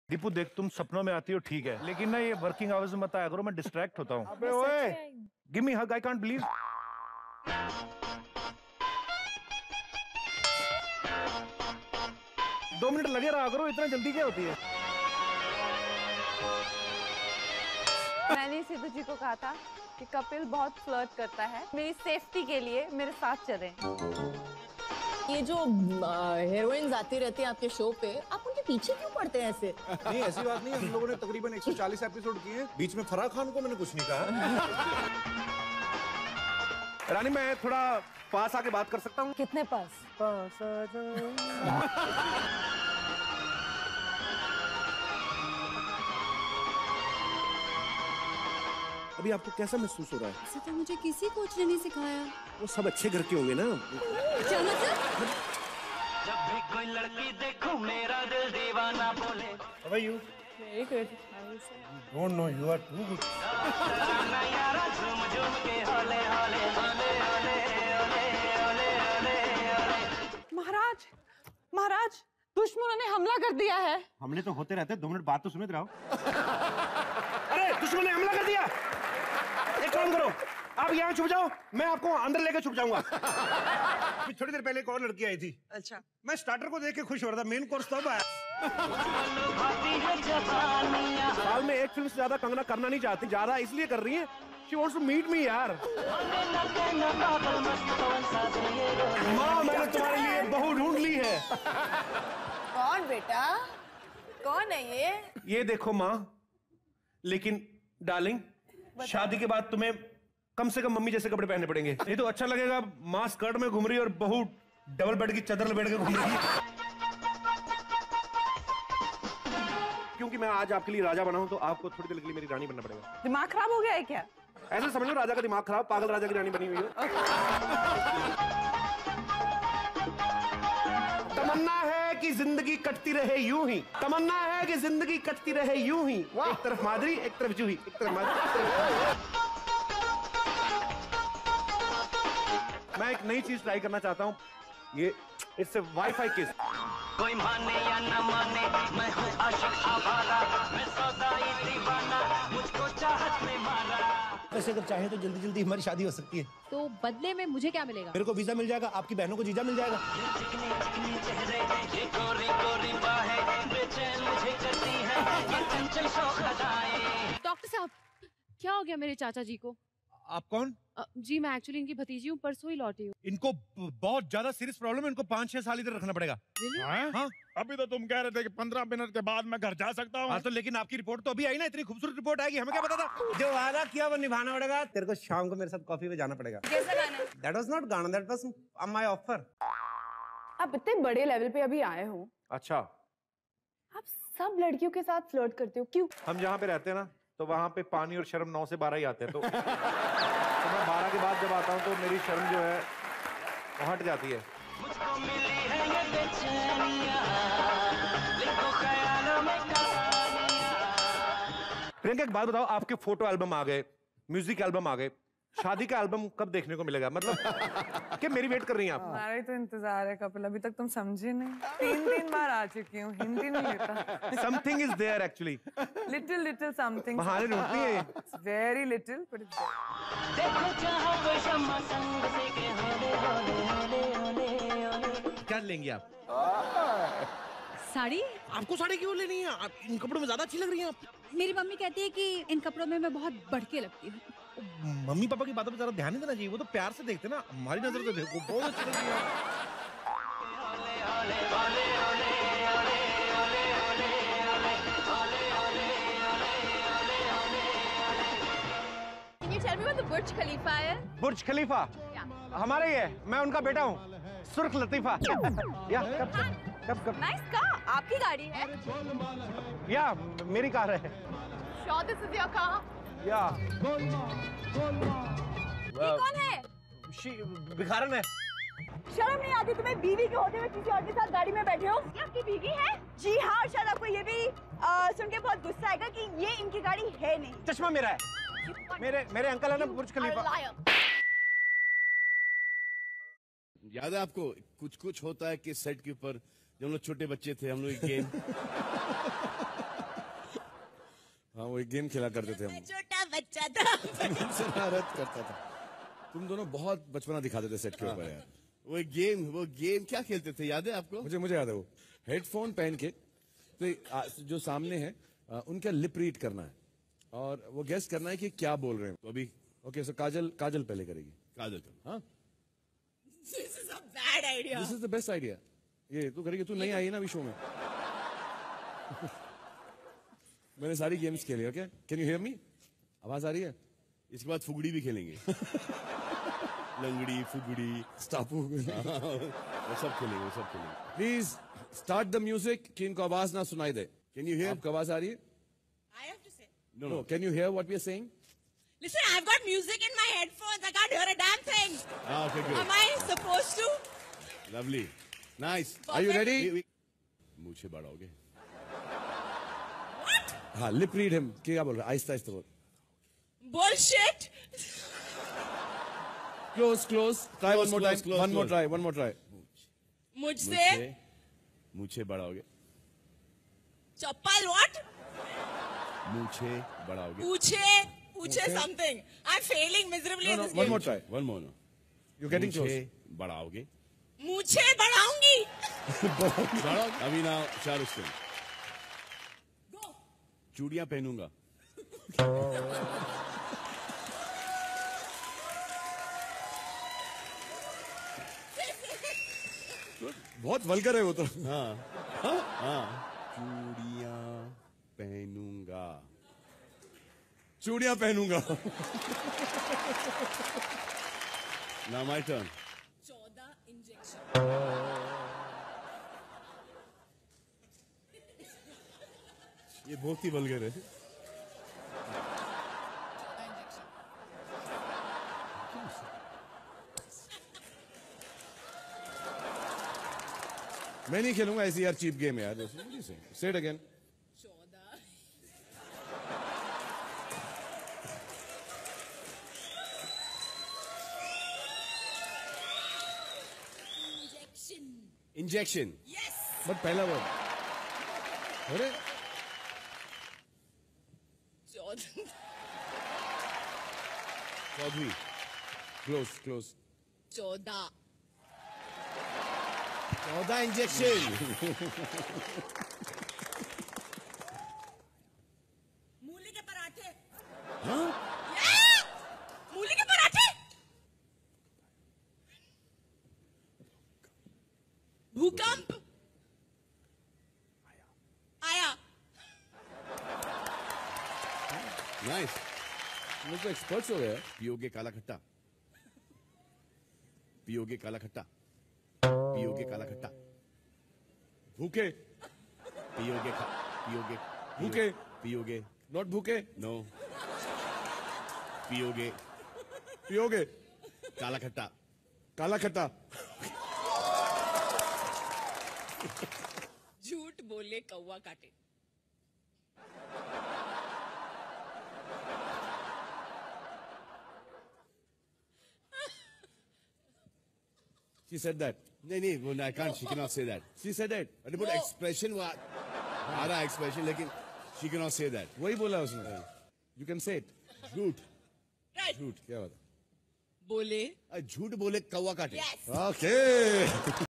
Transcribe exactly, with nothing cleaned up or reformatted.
दीपू देख, तुम सपनों में आती हो ठीक है, लेकिन ना ये वर्किंग आवर्स में मत आया करो, मैं डिस्ट्रैक्ट होता हूँ। अबे ओए, give me hug, I can't believe. दो मिनट लगे रहा करो, इतना जल्दी क्या होती है? मैंने सिद्धू जी को कहा था कि कपिल बहुत फ्लर्ट करता है, मेरी सेफ्टी के लिए मेरे साथ चलें। ये जो हीरोइंस आती रहती हैं आपके शो पे, आप उनके पीछे क्यों पड़ते हैं ऐसे? नहीं ऐसी बात नहीं है, हम लोगों ने तकरीबन एक सौ चालीस एपिसोड किए हैं, बीच में फराह खान को मैंने कुछ नहीं कहा। रानी मैं थोड़ा पास आके बात कर सकता हूँ? कितने पास? पास आ जाओ। अभी आपको कैसा महसूस हो रहा है? ऐसा तो मुझे किसी कोच ने नहीं सिखाया। वो सब अच्छे घर के होंगे ना। क्या मतलब? जब भी कोई लड़की देखूं मेरा दिल दीवाना बोले। How are you? Very good. Don't know, you are too good. यारा झूम झूम के होले होले होले होले होले होले होले। महाराज, महाराज, दुश्मनों ने हमला कर दिया है। हमले तो होते रहते, दो मिनट बात तो सुनित रहो। अरे दुश्मन ने हमला कर दिया। एक काम करो, आप यहाँ छुप जाओ, मैं आपको अंदर लेकर छुप जाऊंगा। थोड़ी देर पहले एक और लड़की आई थी। अच्छा। मैं स्टार्टर को देख के खुश हो रहा था, मेन कोर्स तब आया। साल में एक फिल्म से ज्यादा कंगना करना नहीं चाहती, ज्यादा इसलिए कर रही है, she wants to meet me यार। माँ मैंने तुम्हारे लिए बहू ढूंढ ली है। कौन बेटा? कौन है ये? ये देखो माँ, लेकिन डार्लिंग शादी के बाद तुम्हें कम से कम मम्मी जैसे कपड़े पहनने पड़ेंगे, नहीं तो अच्छा लगेगा माँ स्कर्ट में घूम रही और बहू डबल बेड की चादर लपेट के घूम रही है। क्योंकि मैं आज आपके लिए राजा बना हूं, तो आपको थोड़ी देर के लिए मेरी रानी बनना पड़ेगा। दिमाग खराब हो गया है क्या? ऐसे समझ लो राजा का दिमाग खराब, पागल राजा की रानी बनी हुई हो। तमन्ना है कि जिंदगी कटती रहे यूं ही, तमन्ना है कि जिंदगी कटती रहे यूं ही, एक तरफ माधुरी एक तरफ जूही, एक तरफ माधुरी। मैं एक नई चीज ट्राई करना चाहता हूँ, ये इट्स वाईफाई किस। कोई माने या न माने मैं हूँ आशिक आवारा, मैं सौदाई दीवाना, मुझको चाहत ने मारा। वैसे अगर चाहे तो जल्दी जल्दी हमारी शादी हो सकती है। तो बदले में मुझे क्या मिलेगा? मेरे को वीजा मिल जाएगा, आपकी बहनों को जीजा मिल जाएगा। चिकने चिकने चेहरे, ये गोरी गोरी बाहें बेचैन मुझे करती है, ये चंचल शौक अदाएं। डॉक्टर साहब, क्या हो गया मेरे चाचा जी को? आप कौन? अ, जी मैं एक्चुअली इनकी भतीजी हूँ, परसों ही लौटी हूँ। इनको बहुत ज्यादा सीरियस प्रॉब्लम है, इनको पाँच छह साल इधर रखना पड़ेगा। really? हाँ? अभी तो तुम कह रहे थे कि पंद्रह मिनट के बाद मैं घर जा सकता हूँ। हाँ तो लेकिन आपकी रिपोर्ट तो अभी आई ना, इतनी खूबसूरत रिपोर्ट आएगी, हमें क्या पता था। जो वादा किया वो निभाना पड़ेगा। तेरे को शाम को मेरे साथ कॉफी पे जाना पड़ेगा। कैसा गाना? That was not गाना, that was my offer। आप इतने बड़े लेवल पे अभी आए हो, अच्छा, आप सब लड़कियों के साथ फ्लर्ट करते हो, क्यों? हम जहाँ पे रहते हैं ना, तो वहाँ पे पानी और शर्म नौ से बारह ही आते हैं, तो, तो मैं बारह के बाद जब आता हूँ तो मेरी शर्म जो है वो हट जाती है। मुझको मिली है ये बेचैनियां, लिखो ख्यालों में कहानियां। प्रियंका एक बात बताओ, आपके फोटो एल्बम आ गए, म्यूजिक एल्बम आ गए, शादी का एल्बम कब देखने को मिलेगा? मतलब क्या मेरी वेट कर रही हैं आप? हमारा ही तो इंतजार है कपिल, अभी तक तुम समझे नहीं। तीन तीन बार आ चुकी हूँ, हिंदी नहीं लेता। Something is there actually. Little little something. बहाने ढूंढती है। वेरी लिटिल बट देखो जहाँ कोई शम्मा संग से के होले होले होले होले होले। क्या लेंगे आप? साड़ी? आपको साड़ी क्यों लेनी है? आप इन कपड़ों में ज्यादा अच्छी लग रही हैं आप। मेरी मम्मी कहती है कि इन कपड़ों में मैं बहुत बढ़के लगती हूँ। मम्मी पापा की बातों पे जरा ध्यान नहीं देना चाहिए, वो तो प्यार से देखते ना, हमारी नजर से देखो बहुत अच्छी लग रही है। Can you tell me what the Burj Khalifa is? बुर्ज खलीफा हमारा ही है, मैं उनका बेटा हूँ, सुर्ख लतीफा। या कब कब कब नाइस कार, आपकी गाड़ी है? या मेरी कार है। Sure this is your car? या ये कौन है? भिखारन है। शर्म नहीं आती तुम्हें? बीवी के होते हुए किसी और के साथ गाड़ी में बैठे हो? ये आपकी बीवी है? जी हाँ, शायद आपको ये भी आ, सुन के बहुत गुस्सा आएगा कि ये इनकी गाड़ी है नहीं। चश्मा मेरा है, मेरे मेरे अंकल है ना बुर्ज खलीफा। याद है आपको कुछ कुछ होता है कि सेट के ऊपर जब हम लोग छोटे बच्चे थे, हम लोग एक गेम एक गेम खेला करते थे हम। छोटा बच्चा था। शरारत करता था। तुम दोनों बहुत बचपना दिखाते थे सेट के ऊपर यार। वो गेम वो गेम क्या खेलते थे याद है आपको? मुझे मुझे याद है वो हेडफोन पहन के तो आ, जो सामने है आ, उनका लिप रीड करना है और वो गेस करना है कि क्या बोल रहे हैं। तो अभी ओके सो काजल काजल पहले करेगी। काजल कर हाँ This is a bad idea. This is the best idea. ये तू करेगी, तू नहीं आई है ना अभी शो में। मैंने सारी गेम्स खेली। Okay can you hear me? आवाज आ रही है? इसके बाद फुगड़ी भी खेलेंगे। लंगड़ी फुगड़ी स्टापू वो सब खेलेंगे वो सब खेलेंगे। प्लीज स्टार्ट द म्यूजिक कि इनको आवाज ना सुनाई दे। Can you here? आपको आवाज आ रही है? I have to say. No no can you hear what we are saying? Listen, I've got music in my headphones. I can't hear a damn thing. Ah, okay, good. Am I supposed to? Lovely. Nice. Perfect. Are you ready? मुझे बढ़ाओगे? What? हाँ lip read him. क्या बोल रहा है? आहिस्ता आहिस्ता बोल। Bullshit. Close, close. Try Close, one more close, time. close, one more close. try. One more try. मुझसे मुझे बढ़ाओगे? चप्पल what? मुझे बढ़ाओगे? पूछे पूछे something. I'm failing miserably No, in no. this One game. more try. One more. No. You're getting close. मुझे बढ़ाओगे? मुझे बढ़ाऊंगी. बढ़ाओ। अभी ना शाहरुख खान। Go. चूड़ियां पहनूंगा। बहुत वल्गर है वो तो। हाँ हाँ हाँ चूड़ियां पहनूंगा। चूड़ियां पहनूंगा। Now my turn. चौदह इंजेक्शन. ये बहुत ही वल्गर है। मैं नहीं खेलूंगा ऐसी यार चीप गेम यार। Say it again. चौदह. इंजेक्शन. इंजेक्शन। Yes. बट पहला वर्ड। अरे चौदह. चौधरी। Close close. चौदह. चौदह इंजेक्शन। मूली के पराठे. हाँ? Yeah! मूली के पराठे. भूकंप. आया. नाइस। तुम लोग तो एक्सपर्ट्स हो गए। पियोगे काला खट्टा? पियोगे काला खट्टा? पियोगे काला खट्टा? भूखे। पियोगे खा पियोगे भूखे। पियोगे नॉट भूखे। नो पियोगे पियोगे काला खट्टा? काला खट्टा। झूठ बोले कौवा काटे. She said that. नहीं नहीं वो I can't she cannot say that. She said that. अरे but expression वो आ रहा expression लेकिन she cannot say that. वही बोला उसने। You can say it. झूठ Right. झूठ क्या बात? बोले. झूठ बोले कौवा काटे। Yes. Okay.